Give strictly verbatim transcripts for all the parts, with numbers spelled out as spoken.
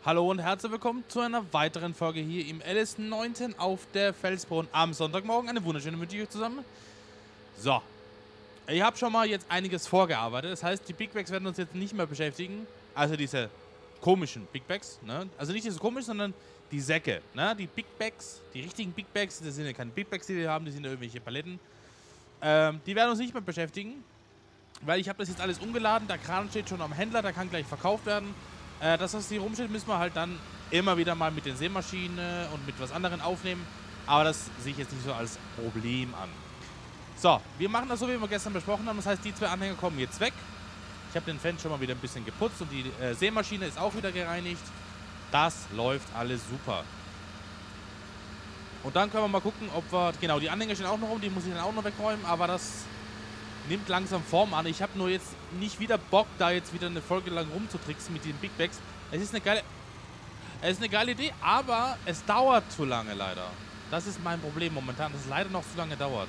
Hallo und herzlich willkommen zu einer weiteren Folge hier im L S neunzehn auf der Felsbrunn am Sonntagmorgen. Eine wunderschöne mit euch zusammen. So, ich habe schon mal jetzt einiges vorgearbeitet. Das heißt, die Big Bags werden uns jetzt nicht mehr beschäftigen. Also diese komischen Big Bags, ne? Also nicht diese komischen, sondern die Säcke, ne? Die Big Bags, die richtigen Big Bags, das sind ja keine Big Bags, die wir haben, die sind ja irgendwelche Paletten. Ähm, die werden uns nicht mehr beschäftigen, weil ich habe das jetzt alles umgeladen. Der Kran steht schon am Händler, der kann gleich verkauft werden. Äh, das, was hier rumsteht, müssen wir halt dann immer wieder mal mit den Sämaschinen und mit was anderem aufnehmen. Aber das sehe ich jetzt nicht so als Problem an. So, wir machen das so, wie wir gestern besprochen haben. Das heißt, die zwei Anhänger kommen jetzt weg. Ich habe den Fan schon mal wieder ein bisschen geputzt und die äh, Sämaschine ist auch wieder gereinigt. Das läuft alles super. Und dann können wir mal gucken, ob wir... Genau, die Anhänger stehen auch noch rum, die muss ich dann auch noch wegräumen. Aber das nimmt langsam Form an. Ich habe nur jetzt nicht wieder Bock, da jetzt wieder eine Folge lang rumzutricksen mit den Big Bags. Es ist eine geile... Es ist eine geile Idee, aber es dauert zu lange leider. Das ist mein Problem momentan, dass es leider noch zu lange dauert.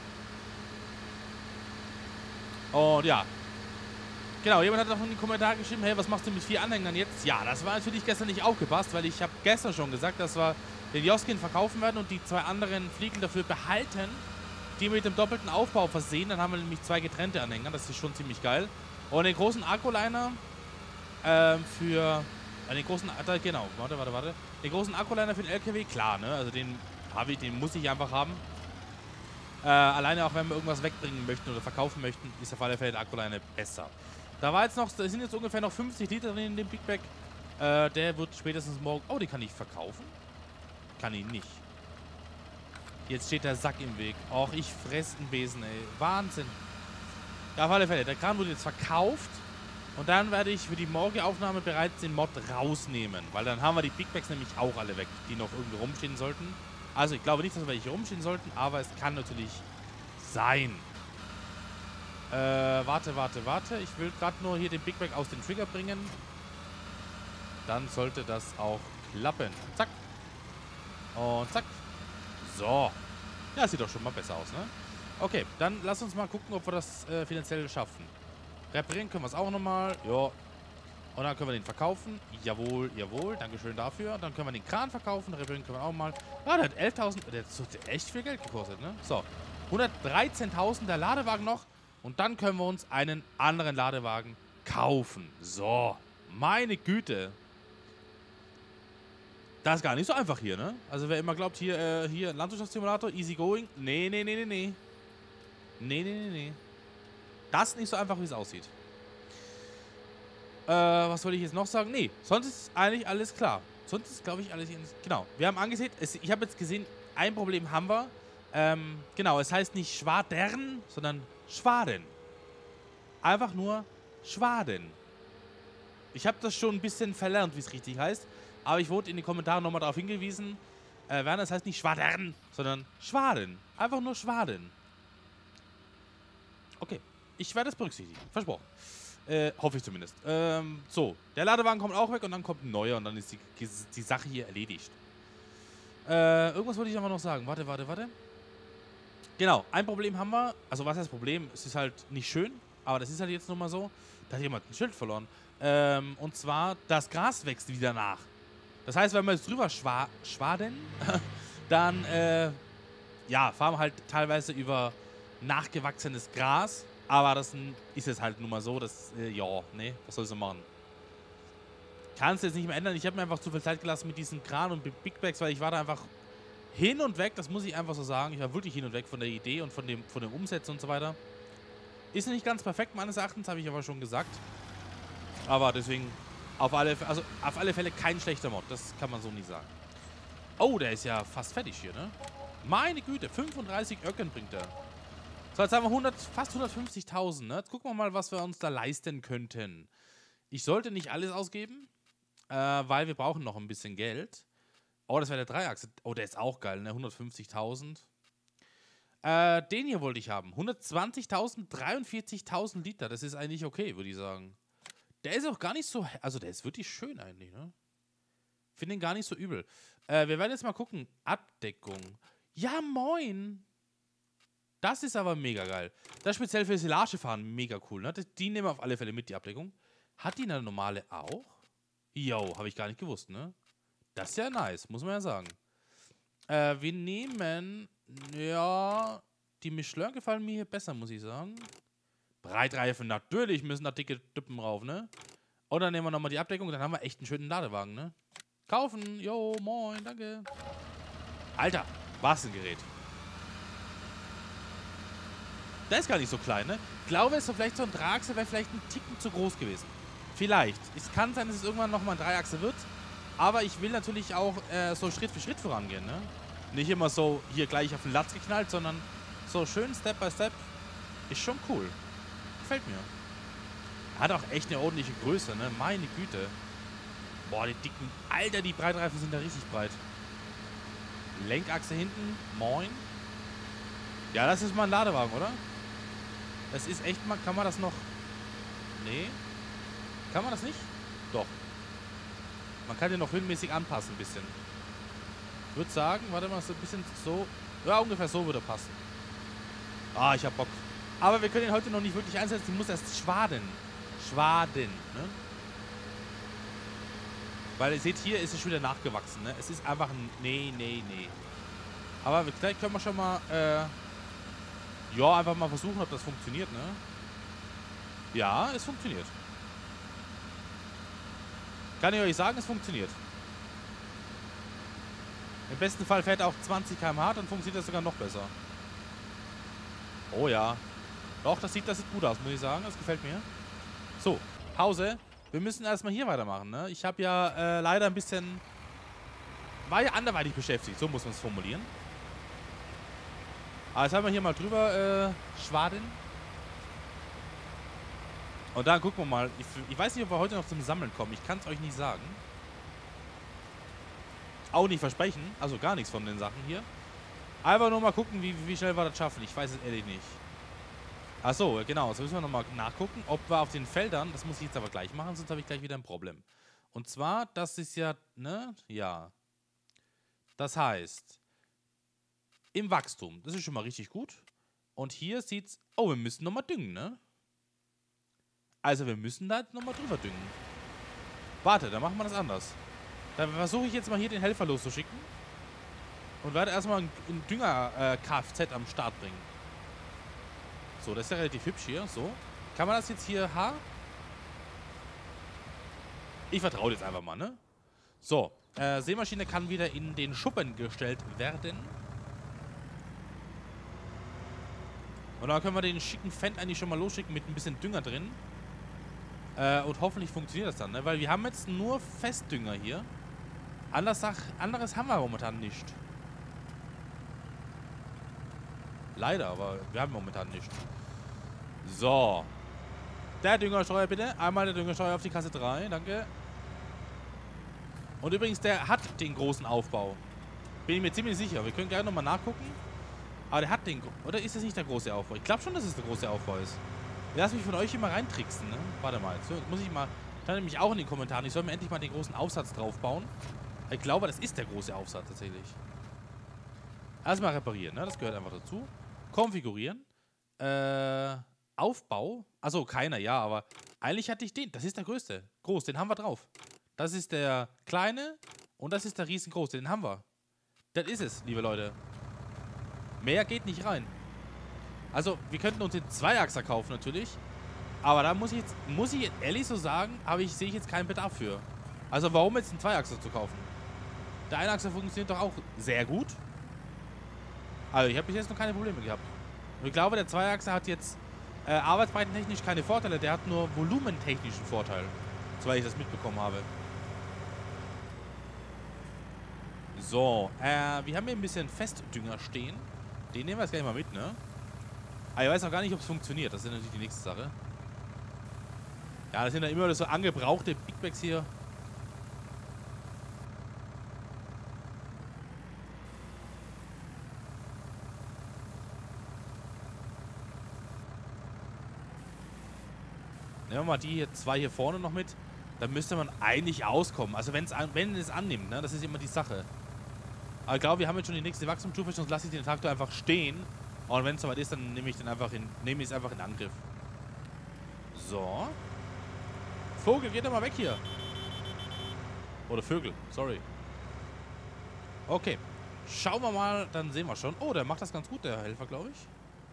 Und ja. Genau, jemand hat auch in die Kommentare geschrieben, hey, was machst du mit vier Anhängern jetzt? Ja, das war natürlich gestern nicht aufgepasst, weil ich habe gestern schon gesagt, dass wir den Joskin verkaufen werden und die zwei anderen Fliegel dafür behalten, die mit dem doppelten Aufbau versehen. Dann haben wir nämlich zwei getrennte Anhänger, das ist schon ziemlich geil. Und den großen Akkuliner ähm, für... Äh, den großen... Äh, genau, warte, warte, warte. Den großen Akkuliner für den L K W, klar, ne? Also den habe ich, den muss ich einfach haben. Äh, alleine auch wenn wir irgendwas wegbringen möchten oder verkaufen möchten, ist auf alle Fälle der Akkuliner besser. Da war jetzt noch, da sind jetzt ungefähr noch fünfzig Liter drin in dem Big Bag. Äh, der wird spätestens morgen... Oh, den kann ich verkaufen? Kann ich nicht. Jetzt steht der Sack im Weg. Och, ich fress einen Besen, ey. Wahnsinn. Ja, auf alle Fälle. Der Kran wurde jetzt verkauft. Und dann werde ich für die morgige Aufnahme bereits den Mod rausnehmen. Weil dann haben wir die Big Bags nämlich auch alle weg, die noch irgendwo rumstehen sollten. Also ich glaube nicht, dass wir welche rumstehen sollten, aber es kann natürlich sein. Äh, warte, warte, warte. Ich will gerade nur hier den Big Bag aus dem Trigger bringen. Dann sollte das auch klappen. Zack. Und zack. So. Ja, sieht doch schon mal besser aus, ne? Okay, dann lass uns mal gucken, ob wir das äh, finanziell schaffen. Reparieren können wir es auch nochmal. Ja. Und dann können wir den verkaufen. Jawohl, jawohl. Dankeschön dafür. Dann können wir den Kran verkaufen. Reparieren können wir auch mal. Ah, der hat elftausend. Der hat echt viel Geld gekostet, ne? So. hundertdreizehntausend der Ladewagen noch. Und dann können wir uns einen anderen Ladewagen kaufen. So. Meine Güte. Das ist gar nicht so einfach hier, ne? Also wer immer glaubt, hier, äh, hier, Landwirtschaftssimulator, easy going. Nee, nee, nee, nee, nee. Nee, nee, nee, nee. Das ist nicht so einfach, wie es aussieht. Äh, was soll ich jetzt noch sagen? Nee, sonst ist eigentlich alles klar. Sonst ist, glaube ich, alles... Genau, wir haben angesehen, es, ich habe jetzt gesehen, ein Problem haben wir. Ähm, genau, es heißt nicht Schwadern, sondern Schwaden. Einfach nur Schwaden. Ich habe das schon ein bisschen verlernt, wie es richtig heißt. Aber ich wurde in den Kommentaren nochmal darauf hingewiesen, äh, Werner, es heißt nicht Schwadern, sondern Schwaden. Einfach nur Schwaden. Okay, ich werde es berücksichtigen. Versprochen. Äh, hoffe ich zumindest. Ähm, so, der Ladewagen kommt auch weg und dann kommt ein neuer und dann ist die, die Sache hier erledigt. Äh, irgendwas wollte ich aber noch sagen. Warte, warte, warte. Genau, ein Problem haben wir. Also was heißt Problem? Es ist halt nicht schön, aber das ist halt jetzt nun mal so. Da hat jemand ein Schild verloren. Ähm, und zwar, das Gras wächst wieder nach. Das heißt, wenn wir jetzt drüber schwa schwaden, dann, äh, ja, fahren wir halt teilweise über nachgewachsenes Gras. Aber das ist jetzt halt nun mal so, dass, äh, ja, ne, was soll ich so machen? Kann es jetzt nicht mehr ändern. Ich habe mir einfach zu viel Zeit gelassen mit diesen Kran und Big Bags, weil ich war da einfach hin und weg, das muss ich einfach so sagen. Ich war wirklich hin und weg von der Idee und von dem, von dem Umsetzen und so weiter. Ist nicht ganz perfekt meines Erachtens, habe ich aber schon gesagt. Aber deswegen... Auf alle, also auf alle Fälle kein schlechter Mod, das kann man so nie sagen. Oh, der ist ja fast fertig hier, ne? Meine Güte, fünfunddreißig Öcken bringt er. So, jetzt haben wir hundert, fast hundertfünfzigtausend, ne? Jetzt gucken wir mal, was wir uns da leisten könnten. Ich sollte nicht alles ausgeben, äh, weil wir brauchen noch ein bisschen Geld. Oh, das wäre der Dreiachse. Oh, der ist auch geil, ne? hundertfünfzigtausend. Äh, den hier wollte ich haben. hundertzwanzigtausend, dreiundvierzigtausend Liter. Das ist eigentlich okay, würde ich sagen. Der ist auch gar nicht so... Also, der ist wirklich schön eigentlich, ne? Finde ihn gar nicht so übel. Äh, wir werden jetzt mal gucken. Abdeckung. Ja, moin! Das ist aber mega geil. Das ist speziell für Silagefahren mega cool, ne? Die nehmen wir auf alle Fälle mit, die Abdeckung. Hat die eine normale auch? Jo, habe ich gar nicht gewusst, ne? Das ist ja nice, muss man ja sagen. Äh, wir nehmen, ja, die Michelin gefallen mir hier besser, muss ich sagen. Breitreifen, natürlich müssen da dicke Düppen rauf, ne? Und dann nehmen wir nochmal die Abdeckung, dann haben wir echt einen schönen Ladewagen, ne? Kaufen, jo, moin, danke. Alter, was ein Gerät. Der ist gar nicht so klein, ne? Ich glaube, es ist so vielleicht so ein Dreiachse, wäre vielleicht ein Ticken zu groß gewesen. Vielleicht. Es kann sein, dass es irgendwann nochmal ein Dreiachse wird. Aber ich will natürlich auch äh, so Schritt für Schritt vorangehen, ne? Nicht immer so hier gleich auf den Latz geknallt, sondern so schön Step by Step. Ist schon cool. Gefällt mir. Hat auch echt eine ordentliche Größe, ne? Meine Güte. Boah, die dicken... Alter, die Breitreifen sind da richtig breit. Lenkachse hinten. Moin. Ja, das ist mal ein Ladewagen, oder? Das ist echt mal... Kann man das noch... Nee. Kann man das nicht? Doch. Man kann den noch höhenmäßig anpassen, ein bisschen. Ich würde sagen, warte mal, so ein bisschen so... Ja, ungefähr so würde passen. Ah, ich hab Bock. Aber wir können ihn heute noch nicht wirklich einsetzen. Die muss erst schwaden. Schwaden, ne? Weil ihr seht, hier ist es schon wieder nachgewachsen, ne? Es ist einfach ein... Nee, nee, nee. Aber vielleicht können wir schon mal... Äh, ja, einfach mal versuchen, ob das funktioniert, ne? Ja, es funktioniert. Kann ich euch sagen, es funktioniert. Im besten Fall fährt er auch zwanzig Kilometer pro Stunde, dann funktioniert das sogar noch besser. Oh ja. Doch, das sieht, das sieht gut aus, muss ich sagen. Das gefällt mir. So, Pause. Wir müssen erstmal hier weitermachen, ne? Ich habe ja äh, leider ein bisschen... War ja anderweitig beschäftigt, so muss man es formulieren. Aber jetzt haben wir hier mal drüber äh, schwaden. Und dann gucken wir mal. Ich, ich weiß nicht, ob wir heute noch zum Sammeln kommen. Ich kann es euch nicht sagen. Auch nicht versprechen. Also gar nichts von den Sachen hier. Einfach nur mal gucken, wie, wie schnell wir das schaffen. Ich weiß es ehrlich nicht. Achso, genau. Jetzt müssen wir nochmal nachgucken, ob wir auf den Feldern... Das muss ich jetzt aber gleich machen, sonst habe ich gleich wieder ein Problem. Und zwar, das ist ja... Ne? Ja. Das heißt... Im Wachstum. Das ist schon mal richtig gut. Und hier sieht's... Oh, wir müssen nochmal düngen, ne? Also wir müssen da nochmal drüber düngen. Warte, dann machen wir das anders. Dann versuche ich jetzt mal hier den Helfer loszuschicken. Und werde erstmal einen Dünger-Kfz am Start bringen. So, das ist ja relativ hübsch hier. So. Kann man das jetzt hier... Ha? Ich vertraue jetzt einfach mal, ne? So. Äh, Sämaschine kann wieder in den Schuppen gestellt werden. Und dann können wir den schicken Fendt eigentlich schon mal losschicken mit ein bisschen Dünger drin. Äh, und hoffentlich funktioniert das dann, ne? Weil wir haben jetzt nur Festdünger hier. Anders, anderes haben wir momentan nicht. Leider, aber wir haben momentan nicht. So. Der Düngersteuer bitte. Einmal der Düngersteuer auf die Kasse drei. Danke. Und übrigens, der hat den großen Aufbau. Bin ich mir ziemlich sicher. Wir können gerne nochmal nachgucken. Aber der hat den... Oder ist das nicht der große Aufbau? Ich glaube schon, dass es der große Aufbau ist. Lass mich von euch immer reintricksen, ne? Warte mal. So, muss ich mal... Stand nämlich auch in den Kommentaren. Ich soll mir endlich mal den großen Aufsatz drauf bauen. Ich glaube, das ist der große Aufsatz tatsächlich. Erstmal reparieren, ne? Das gehört einfach dazu. Konfigurieren. Äh... Aufbau. Achso, keiner, ja, aber... Eigentlich hatte ich den. Das ist der größte. Groß, den haben wir drauf. Das ist der kleine. Und das ist der riesengroße. Den haben wir. Das ist es, liebe Leute. Mehr geht nicht rein. Also, wir könnten uns den Zweiachser kaufen natürlich. Aber da muss ich jetzt, muss ich ehrlich so sagen, habe ich, sehe ich jetzt keinen Bedarf für. Also, warum jetzt einen Zweiachser zu kaufen? Der Einachser funktioniert doch auch sehr gut. Also, ich habe bis jetzt noch keine Probleme gehabt. Und ich glaube, der Zweiachser hat jetzt äh, arbeitsbreitentechnisch keine Vorteile. Der hat nur volumentechnischen Vorteil. Soweit ich das mitbekommen habe. So, äh, wir haben hier ein bisschen Festdünger stehen. Den nehmen wir jetzt gleich mal mit, ne? Aber ich weiß noch gar nicht, ob es funktioniert. Das ist natürlich die nächste Sache. Ja, das sind ja immer so angebrauchte Big Bags hier. Nehmen wir mal die hier, zwei hier vorne noch mit. Da müsste man eigentlich auskommen. Also wenn's an, wenn es annimmt, ne? Das ist immer die Sache. Aber ich glaube, wir haben jetzt schon die nächste Wachstumsstufe, sonst lasse ich den Traktor einfach stehen. Und wenn es soweit ist, dann nehme ich den einfach in, nehme ich es einfach in Angriff. So. Vogel, geht doch mal weg hier. Oder Vögel, sorry. Okay. Schauen wir mal, dann sehen wir schon. Oh, der macht das ganz gut, der Helfer, glaube ich.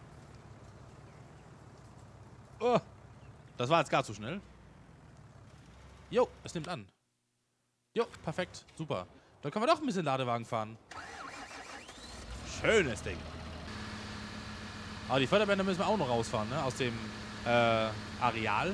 Oh, das war jetzt gar zu schnell. Jo, es nimmt an. Jo, perfekt, super. Dann können wir doch ein bisschen Ladewagen fahren. Schönes Ding. Aber die Förderbänder müssen wir auch noch rausfahren, ne? Aus dem äh, Areal.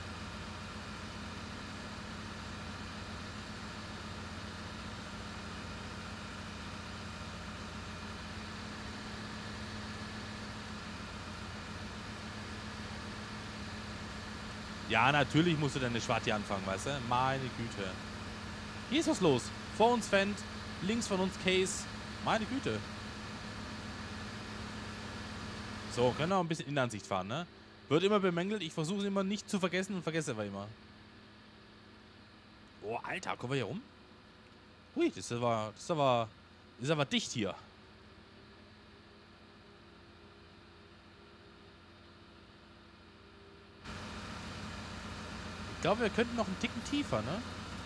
Ja, natürlich musst du deine Schwarte anfangen, weißt du? Meine Güte. Hier ist was los. Vor uns Fendt, links von uns Case. Meine Güte. So, können wir auch ein bisschen Innenansicht fahren, ne? Wird immer bemängelt. Ich versuche es immer nicht zu vergessen und vergesse aber immer. Oh, Alter, kommen wir hier rum? Hui, das ist aber, das ist aber, das ist aber dicht hier. Ich glaube, wir könnten noch einen Ticken tiefer, ne?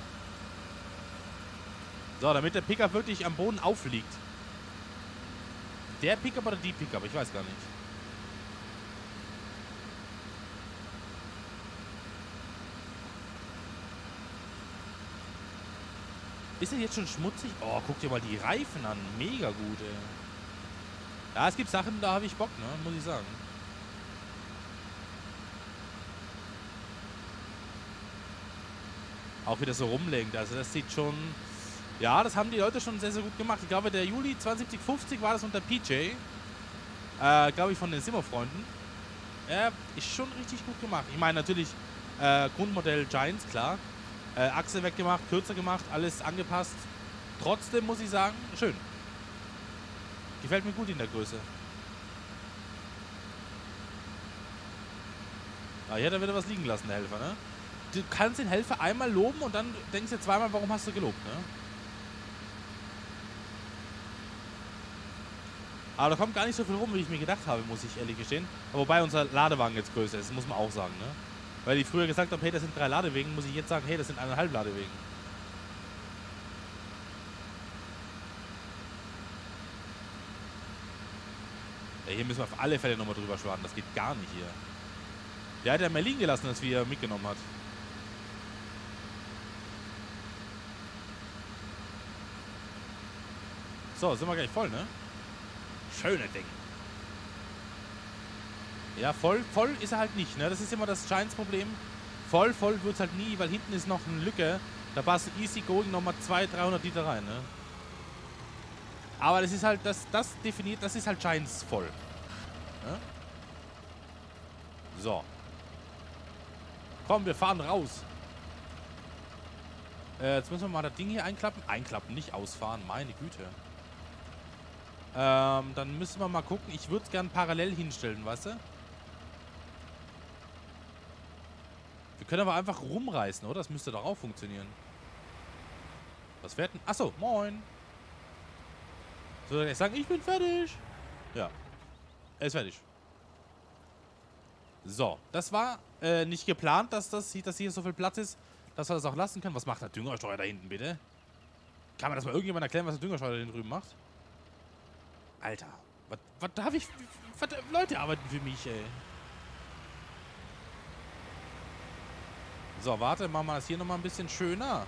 So, damit der Pickup wirklich am Boden aufliegt. Der Pickup oder die Pickup? Ich weiß gar nicht. Ist er jetzt schon schmutzig? Oh, guck dir mal die Reifen an. Mega gut, ey. Ja, es gibt Sachen, da habe ich Bock, ne? Muss ich sagen. Auch wieder so rumlenkt. Also das sieht schon... Ja, das haben die Leute schon sehr, sehr gut gemacht. Ich glaube, der Juli zwei sieben fünf null war das unter P J. Äh, glaube ich, von den Simmer-Freunden. Ja, ist schon richtig gut gemacht. Ich meine, natürlich äh, Grundmodell Giants, klar. Äh, Achse weggemacht, kürzer gemacht, alles angepasst. Trotzdem muss ich sagen, schön. Gefällt mir gut in der Größe. Ah, hier hat er wieder was liegen lassen, der Helfer, ne? Du kannst den Helfer einmal loben und dann denkst du zweimal, warum hast du gelobt, ne? Aber da kommt gar nicht so viel rum, wie ich mir gedacht habe, muss ich ehrlich gestehen. Aber wobei unser Ladewagen jetzt größer ist, muss man auch sagen, ne? Weil ich früher gesagt habe, hey, das sind drei Ladewegen, muss ich jetzt sagen, hey, das sind eineinhalb Ladewegen. Ja, hier müssen wir auf alle Fälle nochmal drüber schwaden, das geht gar nicht hier. Der hat ja mehr liegen gelassen, als wie er mitgenommen hat. So, sind wir gleich voll, ne? Schöne Ding. Ja, voll, voll ist er halt nicht, ne? Das ist immer das Giants-Problem. Voll, voll wird es halt nie, weil hinten ist noch eine Lücke. Da passt easy going nochmal zweihundert, dreihundert Liter rein, ne? Aber das ist halt, das, das definiert, das ist halt Giants voll. Ne? So. Komm, wir fahren raus. Äh, jetzt müssen wir mal das Ding hier einklappen. Einklappen, nicht ausfahren, meine Güte. Ähm, dann müssen wir mal gucken. Ich würde es gern parallel hinstellen, weißt du? Wir können aber einfach rumreißen, oder? Das müsste doch auch funktionieren. Was fährt denn? Achso, moin. Soll ich sagen, ich bin fertig? Ja. Er ist fertig. So, das war äh, nicht geplant, dass das dass hier so viel Platz ist, dass wir das auch lassen können. Was macht der Düngersteuer da hinten, bitte? Kann mir das mal irgendjemand erklären, was der Düngersteuer da drüben macht? Alter, was, was darf ich... Was, Leute arbeiten für mich, ey. So, warte, machen wir das hier nochmal ein bisschen schöner.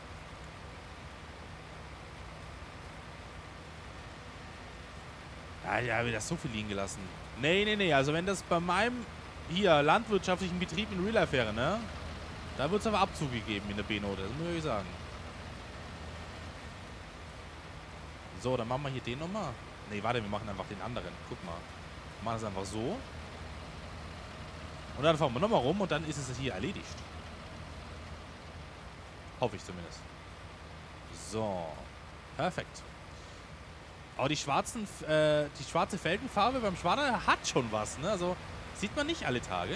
Ja, ja, wieder so viel liegen gelassen. Nee, nee, nee, also wenn das bei meinem hier landwirtschaftlichen Betrieb in Real Life wäre, ne? Da wird es aber Abzug gegeben in der B-Note, das muss ich sagen. So, dann machen wir hier den nochmal. Nee, warte, wir machen einfach den anderen. Guck mal. Wir machen das einfach so. Und dann fahren wir nochmal rum und dann ist es hier erledigt. Hoffe ich zumindest. So. Perfekt. Aber die schwarzen, äh, die schwarze Felgenfarbe beim Schwader hat schon was, ne? Also, sieht man nicht alle Tage.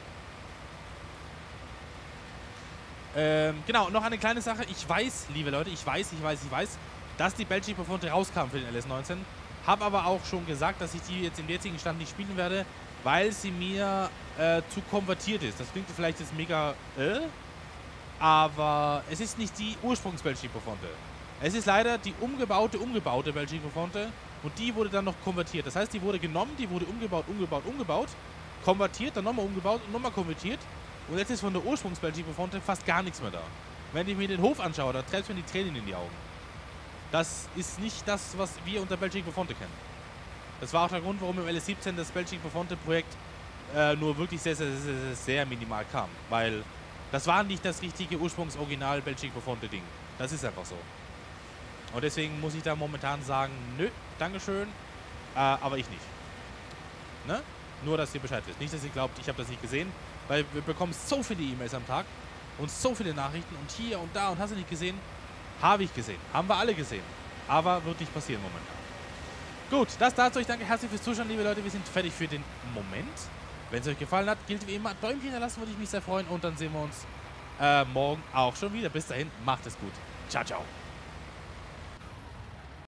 Ähm, genau, noch eine kleine Sache. Ich weiß, liebe Leute, ich weiß, ich weiß, ich weiß, dass die Belgique Performante rauskam für den L S neunzehn. Habe aber auch schon gesagt, dass ich die jetzt im jetzigen Stand nicht spielen werde, weil sie mir äh, zu konvertiert ist. Das klingt vielleicht jetzt mega, äh? Aber es ist nicht die Ursprungs-Belgique Profonte. Es ist leider die umgebaute, umgebaute Belgique Profonte. Und die wurde dann noch konvertiert. Das heißt, die wurde genommen, die wurde umgebaut, umgebaut, umgebaut. Konvertiert, dann nochmal umgebaut und nochmal konvertiert. Und jetzt ist von der Ursprungs-Belgique Profonte fast gar nichts mehr da. Wenn ich mir den Hof anschaue, da treibt mir die Tränen in die Augen. Das ist nicht das, was wir unter Belgique Profonte kennen. Das war auch der Grund, warum im L S siebzehn das Belgique Profonte Projekt äh, nur wirklich sehr, sehr, sehr, sehr, sehr minimal kam. Weil das war nicht das richtige Ursprungs-Original Belgique Profonte Ding. Das ist einfach so. Und deswegen muss ich da momentan sagen, nö, Dankeschön, äh, aber ich nicht. Ne? Nur, dass ihr Bescheid wisst. Nicht, dass ihr glaubt, ich habe das nicht gesehen, weil wir bekommen so viele E-Mails am Tag und so viele Nachrichten und hier und da und hast du nicht gesehen? Habe ich gesehen. Haben wir alle gesehen. Aber wird nicht passieren momentan. Gut, das dazu. Ich danke herzlich fürs Zuschauen, liebe Leute. Wir sind fertig für den Moment. Wenn es euch gefallen hat, gilt wie immer, Däumchen hinterlassen, würde ich mich sehr freuen. Und dann sehen wir uns äh, morgen auch schon wieder. Bis dahin, macht es gut. Ciao, ciao.